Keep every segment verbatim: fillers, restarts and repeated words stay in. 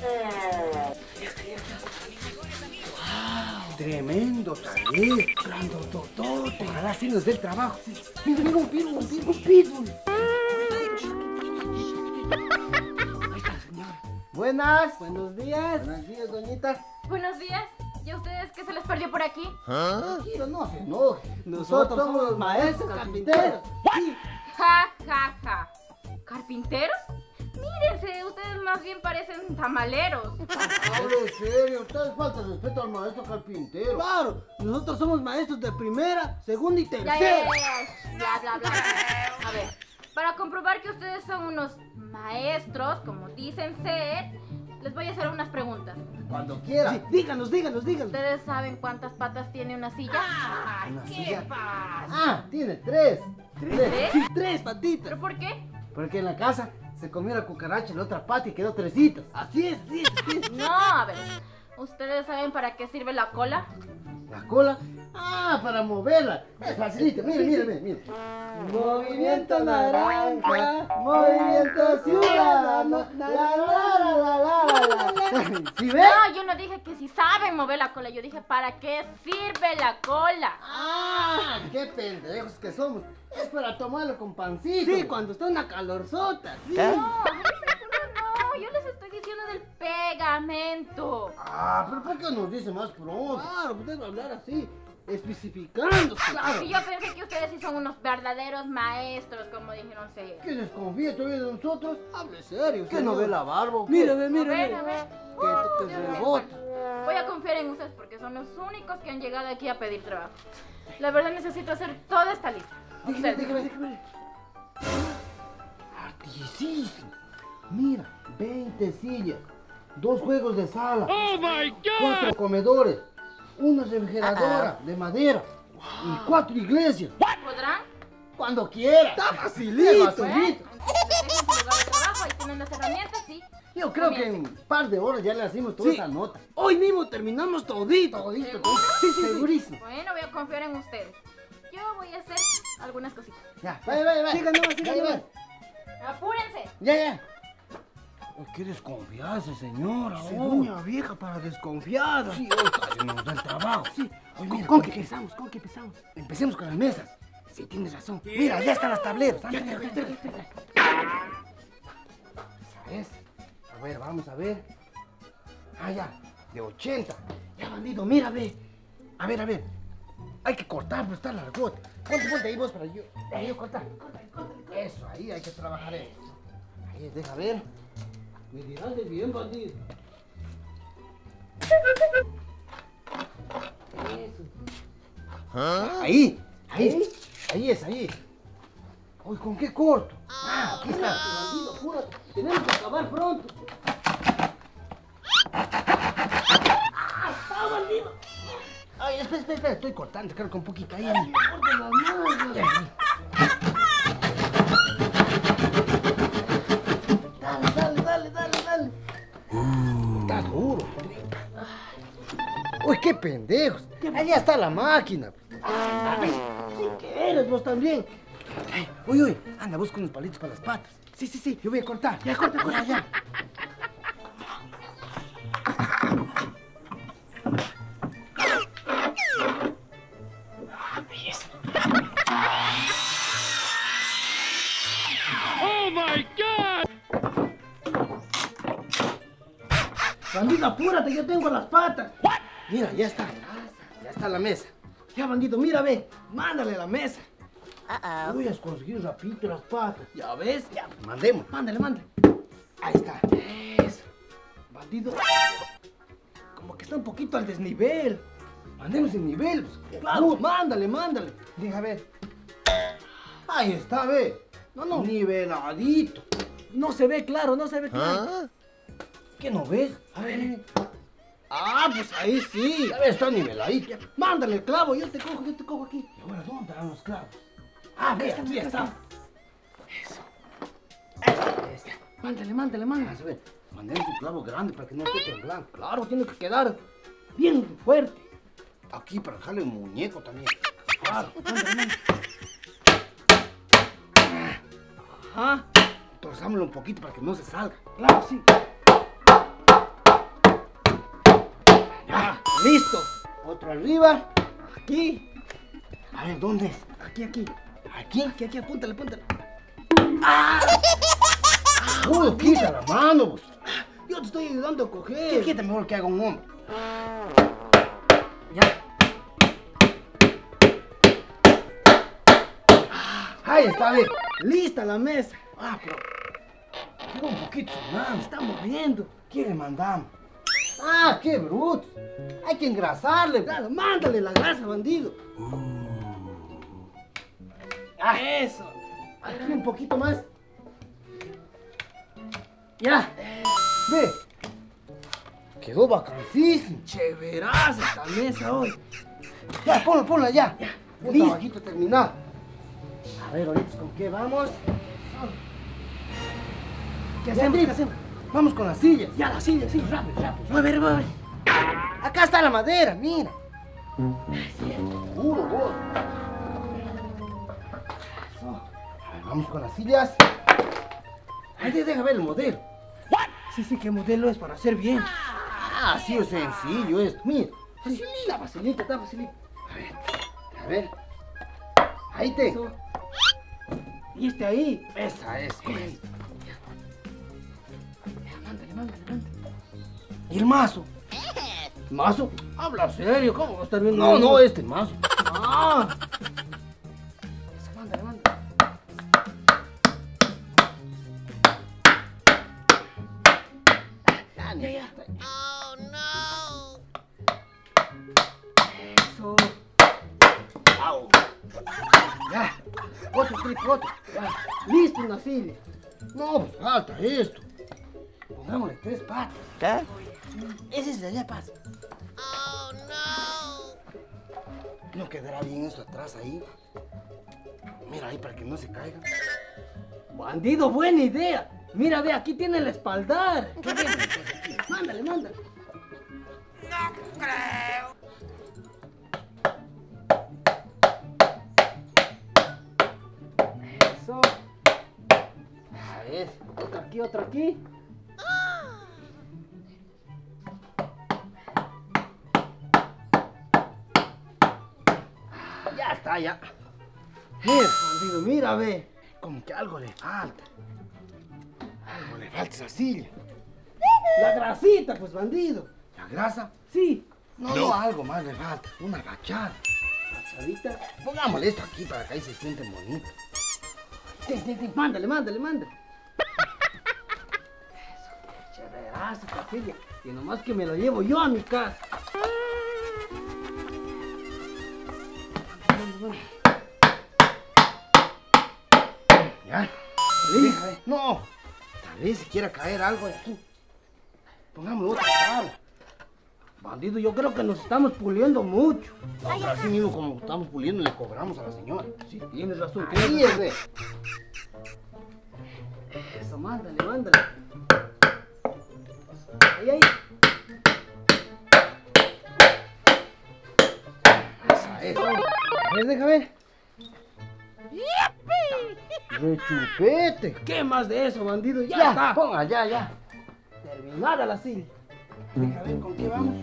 ¡Wow! Tremendo talento. Grandototote. Ojalá sí nos dé el trabajo. Mira, mira, un pitbull, un pitbull, un pitbull. Ahí está, señora. Buenas. Buenos días. Buenos días, doñita. Buenos días. ¿Y a ustedes qué se les perdió por aquí? ¿Ah? Tranquilo, no se enoje. Nosotros somos los maestros carpinteros. Sí. Ja, ja, ja. ¿Carpinteros? Mírense, ustedes más bien parecen tamaleros. Hable serio, ustedes falta respeto al maestro carpintero. Claro, nosotros somos maestros de primera, segunda y tercera. Ya, ya, ya, bla, bla, bla. A ver, para comprobar que ustedes son unos maestros, como dicen ser, les voy a hacer unas preguntas. Cuando quiera. Sí, díganos, díganos, díganos. ¿Ustedes saben cuántas patas tiene una silla? Ah, ¿Una ¿qué silla? Pasa? Ah, tiene tres. ¿Tres? ¿Tres? Sí, tres patitas. ¿Pero por qué? Porque en la casa se comió la cucaracha en la otra pata y quedó tresitas. Así es, así es, así es. No, a ver, ¿ustedes saben para qué sirve la cola? ¿La cola? Ah, para moverla. Es facilito, mire, mire, mire, mire. Movimiento naranja, movimiento ciudadano, la la la la la la. ¿Sí ve? No, yo no dije que si saben mover la cola, yo dije para qué sirve la cola. Ah, qué pendejos que somos. Es para tomarlo con pancito. Sí, cuando está una calorzota. ¿Sí? No, no, yo les estoy diciendo del pegamento. Ah, pero ¿por qué nos dice más pronto? Claro, pues debe hablar así, especificando, claro. Y yo pensé que ustedes sí son unos verdaderos maestros, como dijeron ser. ¿Qué desconfía todavía de nosotros? Hable serio. ¿Qué no ve la barba? Mira, ve, mira, mira. A ver, a ver. Que te rebota. Voy a confiar en ustedes porque son los únicos que han llegado aquí a pedir trabajo. La verdad necesito hacer toda esta lista. Déjame, déjame, déjame. Artísimo. Mira, veinte sillas, dos juegos de sala, oh my God, cuatro comedores, una refrigeradora uh -oh. de madera wow. y cuatro iglesias. ¿Podrán? Cuando quiera. Está facilito. facilito. Bueno, les dejo su lugar de trabajo, ahí tienen las herramientas, sí. Yo creo Comience. que en un par de horas ya le hacemos toda sí. esa nota. Hoy mismo terminamos todito. Todito, todito. Sí, sí, segurísimo. Bueno, voy a confiar en ustedes. Yo voy a hacer algunas cositas. Ya, vaya, vaya, vaya. Sigan nomás, sigan nomás. Apúrense. Ya, ya. ¿Qué desconfianza, señora? Sí, doña vieja para desconfiada. Sí, hoy casi nos da el trabajo. Sí. Hoy, mira, ¿Con, ¿con qué empezamos? ¿Con qué empezamos? Empecemos con las mesas. Sí, tienes razón. Sí. Mira, ya están las tableros. Ya, ya, ya, ya, ya. ¿Sabes? A ver, vamos a ver. Ah, ya. De ochenta. Ya, bandido, mira, ve. A ver, a ver. Hay que cortar, pero está largote. Ponte, ponte ahí vos para yo. Para yo cortar. Eso, ahí hay que trabajar eso. Ahí, deja ver. Me dirás de bien, bandido. Eso. ¿Ah? Ahí, ahí, ahí es, ahí. Uy, ¿con qué corto? Ah, aquí está. Bandido, apúrate. Tenemos que acabar pronto. ¡Ah, está, bandido! Ay, espera, espera, espera. Estoy cortando, creo que un poquito ahí. Ay, corta las manos. Dale, dale, dale, dale, dale. Uh. Está duro. Uy, qué pendejos. Allá está la máquina. Ay, ¿sí qué eres vos también? Ay, uy, uy, anda, busca unos palitos para las patas. Sí, sí, sí, yo voy a cortar. Ya, corta, corta, ya. Ahí es. ¡Oh, my God! Bandido, apúrate, yo tengo las patas. What? Mira, ya está. Ya está la mesa. Ya, bandido, mira, ve. Mándale la mesa. Uh -oh. Uy, has conseguido rapidito las patas. ¿Ya ves? Ya, mandemos. Mándale, mándale. Ahí está. Eso. Bandido. Como que está un poquito al desnivel. Mandemos el nivel. Claro, mándale, mándale. Deja ver. Ahí está, ve. No, no. Niveladito. No se ve claro, no se ve claro. ¿Ah? ¿Qué no ves? A ver. Ah, pues ahí sí. Ya ves, está niveladito. Mándale el clavo, yo te cojo, yo te cojo aquí. Y ahora, ¿dónde están los clavos? Ah, ve, aquí está. Eso. Este, este. Mándale, mándale, mándale. A ver, mandemos un clavo grande para que no esté temblando. Claro, tiene que quedar bien fuerte. Aquí para dejarle un muñeco también. Claro, mándale, mándale. Ajá. Torzámoslo un poquito para que no se salga. Claro, sí. Listo. Otro arriba. Aquí. A ver, ¿dónde es? Aquí, aquí. Aquí, aquí, aquí, apúntale, apúntale. ¡Ah! ¡Uy, quita la mano, vos! Yo te estoy ayudando a coger. ¿Qué quita mejor que haga un hombre? Ya. Ahí está, bien. Lista la mesa. Ah, pero... queda un poquito sonado. Se está moviendo. ¿Qué le mandamos? Ah, qué bruto. Hay que engrasarle. Claro, mándale la grasa, bandido. Uh. Ah, eso. Aquí un poquito más. Ya. Ve. Quedó bacanísimo. Chéveraza esta mesa hoy. Ya, ponla, ponla ya. Ya. Un trabajito terminado. A ver, ahorita, ¿con qué vamos? ¿Qué hacemos? ¿Qué hacemos? Vamos con las sillas. Ya, las sillas, sí, rápido, rápido. Mueve, mueve. Acá está la madera, mira. Seguro, vos. A ver, vamos con las sillas. Ahí te deja ver el modelo. ¿What? Sí, sí, ¿qué modelo es para hacer bien? Ah, así es sencillo esto. Mira, facilita, está facilita, está facilita. A ver, a ver. Ahí te. Eso. Y este ahí. Esa es. Okay. Mándale, mándale, mándale. ¿Y el mazo? ¿Mazo? Habla serio, ¿cómo va a estar viendo? No, no, este mazo. Ah. Eso, mándale, mándale. Ya, ya, ya. Oh, no. Eso. Au. Ya. Otro clip, otro. Ya. Listo, una silla. No, pues falta esto. Pongámosle tres patas. ¿Qué? Ese es de allá pasa. Oh, no. ¿No quedará bien eso atrás ahí? Mira ahí para que no se caiga. Bandido, buena idea. Mira, ve, aquí tiene el espaldar. ¿Qué viene? Mándale, mándale. No creo. Eso. A ver, otro aquí, otro aquí. Ya está, ya. Mira, bandido, mira, ve. Como que algo le falta. Algo le falta a esa silla. La grasita, pues, bandido. ¿La grasa? Sí. No, no, algo más le falta. Una agachada. Agachadita. Pongámosle esto aquí para que ahí se sienten bonitos. Ten, ten, ten. Mándale, mándale, mándale. Eso, chéverazo, esta silla. Y nomás que me lo llevo yo a mi casa. ¿Ya? ¿Listo? No. Tal vez se quiera caer algo de aquí. Pongámoslo otra tabla. Bandido, yo creo que nos estamos puliendo mucho. No, pero así mismo como estamos puliendo le cobramos a la señora. Sí, tienes razón. Ahí es, ve. Eso, mándale, mándale. Ahí, ahí. Esa es. A ver, deja ver. ¡Rechupete! ¿Qué más de eso, bandido? Ya, ya está. Ponga, ya, ya. Terminada la silla. Deja ver con qué vamos.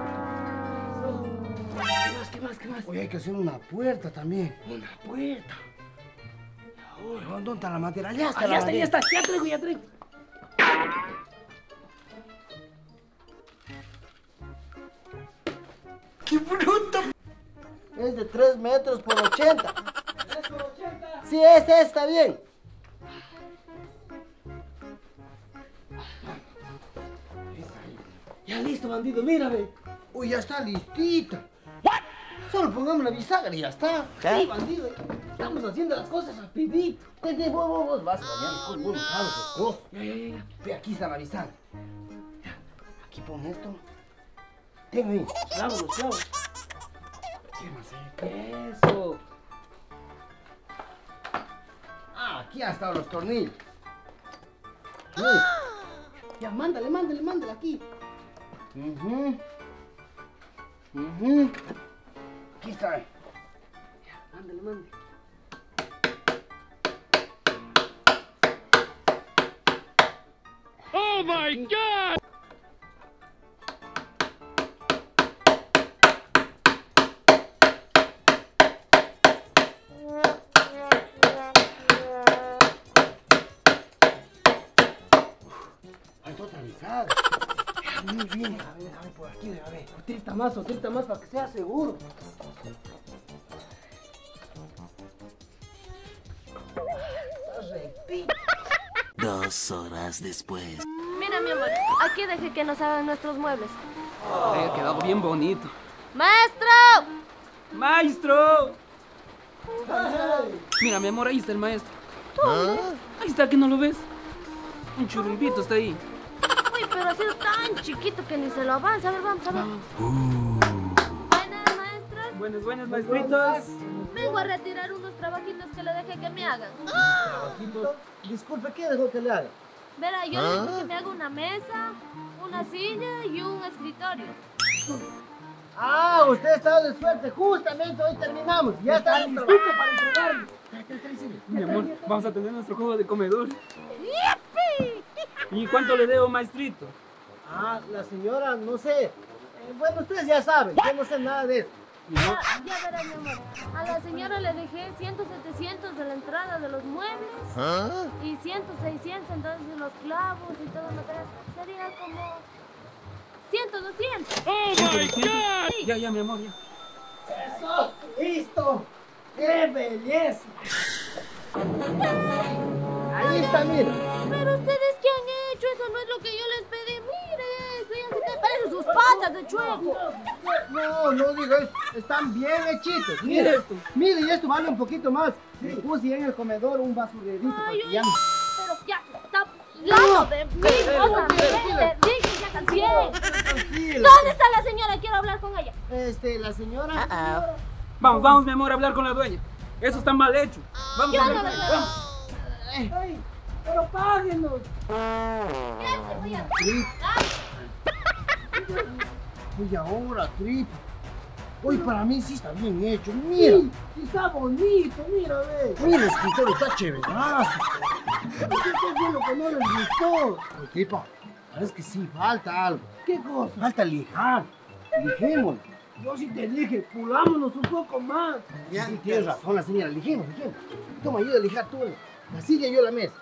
¿Qué más, qué más, qué más? Oye, hay que hacer una puerta también. Una puerta. Ahora, ¿dónde está la madera? Ya está, ah, ya está, ya está. Ya traigo, ya traigo. ¡Qué bruto! Es de tres metros por ochenta. ¿tres por ochenta? Sí, ese está bien. Ya listo, bandido, mírame. Uy, ya está listita. ¿What? Solo pongamos la bisagra y ya está. ¿Qué? Sí, bandido. Estamos haciendo las cosas rapidito. Te de vos, vos, vos vas a bañar con unos jalos oscuros. Ya, ya, ya. Ve, aquí está la bisagra. Ya. Aquí pon esto. Tengo ahí. Clavos, los clavos. ¿Qué más hay? Eso. Ah, aquí han estado los tornillos. Sí. Ya, mándale, mándale, mándale aquí. Uh-huh. Uh-huh. Aquí está. Ya, mándale, mándale. Oh my God! pesada. Muy bien, a ver, a ver, por aquí, a ver. Otrita más, otrita más para que sea seguro. Está rectito. Dos horas después. Mira, mi amor, aquí dejé que nos hagan nuestros muebles. Ay, ha quedado bien bonito. ¡Maestro! ¡Maestro! Ay. Mira, mi amor, ahí está el maestro. ¿Ah? Ahí está, que no lo ves. Un churumbito está ahí. Uy, pero ha sido tan chiquito que ni se lo avanza. A ver, vamos a ver. Vamos. Buenas, maestras. Buenos, buenos, maestritos. Vengo a retirar unos trabajitos que le dejé que me hagan. Trabajito. Disculpe, ¿qué dejó que le haga? Verá, yo le dije que me haga una mesa, una silla y un escritorio. Ah, usted está de suerte. Justamente hoy terminamos. Ya está listo para entregarlo. Mi amor, vamos a tener nuestro juego de comedor. ¿Y cuánto le debo, maestrito? Ah, la señora, no sé. Eh, bueno, ustedes ya saben. Yo no sé nada de eso. Ya, ya verá, mi amor. A la señora le dejé cien, setecientos de la entrada de los muebles. ¿Ah? Y cien, seiscientos entonces de los clavos y todo lo que era. Sería como cien, doscientos. ¿ciento? Ya, ya, mi amor, ya. ¡Eso! ¡Listo! ¡Qué belleza! Ahí está, mira. Pero ustedes, ¿qué han hecho? Eso no es lo que yo les pedí. Mire, fíjense que parecen sus patas de chueco. No, no digo eso. Están bien hechitos. Mire Mira esto. Mire, y esto vale un poquito más. Le puse en el comedor un basurerito. Ay, porque ya oye, no- pero ya está hablando de mí Tranquila, otra vez. tranquila. Dije ya también. Tranquila. ¿Dónde está la señora? Quiero hablar con ella. Este, la señora. Vamos, vamos, mi amor, a hablar con la dueña. Eso está mal hecho. Vamos Yo a no hablar. lo Vamos. Ay, pero páguenos. Fíjate, voy a- Trip. Uy, ahora, Trip. Uy, para mí sí está bien hecho. Mira. Sí, está bonito, mira, ve. Mira, el escritorio está chéverazo. ¿Qué es lo que no les gustó? Uy, Tripa, parece que sí falta algo. ¿Qué cosa? Falta lijar. Lijémoslo. Yo sí te dije, pulámonos un poco más. Ya, sí, tienes razón, la señora. Lijemos, lijemos. Toma, ayuda a lijar tú. La silla y yo la mesa.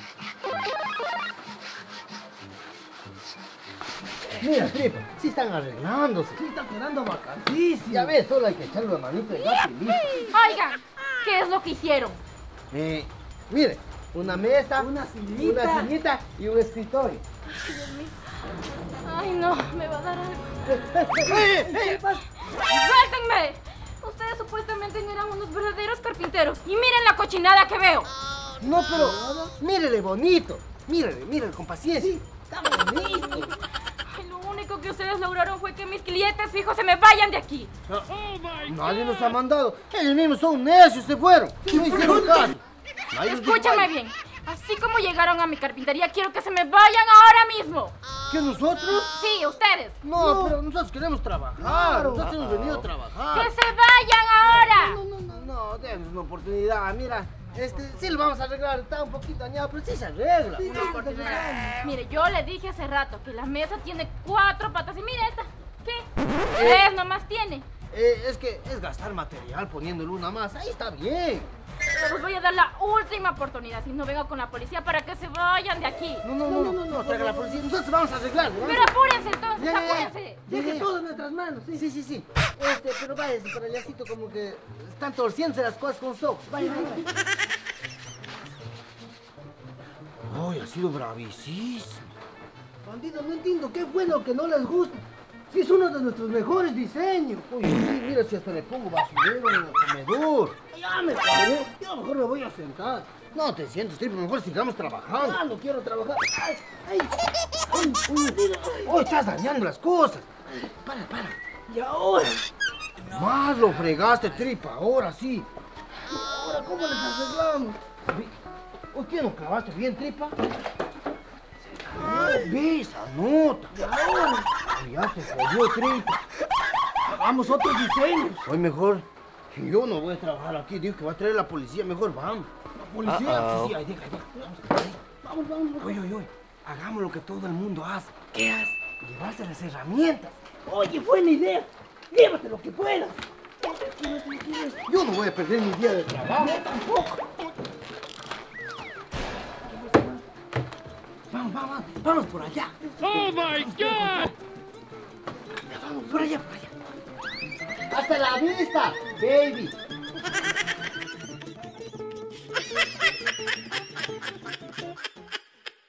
Mira, Tripa, sí están arreglándose. Sí están quedando vacancísimos. Ya ves, solo hay que echarle la manito de gato y listo. Oigan, ¿qué es lo que hicieron? Eh, mire, una mesa, una sillita, una sillita y un escritorio. Ay, no, me va a dar algo. ¡Eh, eh! ¡Suéltenme! Ustedes supuestamente no eran unos verdaderos carpinteros. Y miren la cochinada que veo. No, pero mírele bonito. Mírele, mírele con paciencia. Está bonito. Ay, lo único que ustedes lograron fue que mis clientes fijos se me vayan de aquí. Nadie nos ha mandado. Ellos mismos son necios, se fueron. No hicieron caso. Nadie nos dijo, Escúchame vaya. bien. Así como llegaron a mi carpintería, quiero que se me vayan ahora mismo. ¿Que nosotros? Sí, ustedes. No, pero nosotros queremos trabajar. Nosotros hemos venido a trabajar. ¡Que se vayan ahora! No, no, no, no, déjanos una oportunidad. Mira, este, sí lo vamos a arreglar. Está un poquito dañado, pero sí se arregla. Una oportunidad. Mire, yo le dije hace rato que la mesa tiene cuatro patas y mire esta. ¿Qué? Tres nomás tiene. Eh, es que es gastar material poniéndole una más. Ahí está bien. Pero les voy a dar la última oportunidad. Si no, vengo con la policía para que se vayan de aquí. No, no, no, no, no, no, traiga la policía. Nosotros vamos a arreglar. ¿no? Pero apúrense entonces, Ya, ya, ya. apúrense. Deje todo en nuestras manos, sí. Sí, sí, sí. Este, pero váyase para allácito como que están torciéndose las cosas con socos. Vaya, vaya, vaya. Ay, ha sido bravísimo. Bandido, no entiendo qué fue lo que no les gusta. Si es uno de nuestros mejores diseños. Oye, sí, mira si hasta le pongo basurero en el comedor. Ya me paré, yo mejor me voy a sentar. No te sientes, Tripa, mejor sigamos trabajando. Ah, no quiero trabajar. Ay, ay, ay, uy, mira. Oh, estás dañando las cosas. Para, para. ¿Y ahora? Más lo fregaste, Tripa, ahora sí. Ahora, ¿cómo les arreglamos? ¿O qué no clavaste bien, Tripa? ¿Ves? Anota. ¿Y ahora? Ya se jodió, Tripa. Hagamos otros diseños. Hoy mejor. Yo no voy a trabajar aquí. Digo que va a traer la policía. Mejor vamos. ¿La policía? Uh-oh. Sí, sí, ahí, deja, deja. Vamos, vamos, vamos. Oye, oye, oye. Hagamos lo que todo el mundo hace. ¿Qué haces? Llevarse las herramientas. Oye, buena idea. Llévate lo que puedas. Yo no voy a perder mi día de trabajo. Yo tampoco. Vamos, vamos, vamos por allá. ¡Oh, my God! Vamos, por allá, por allá. ¡Hasta la vista, baby!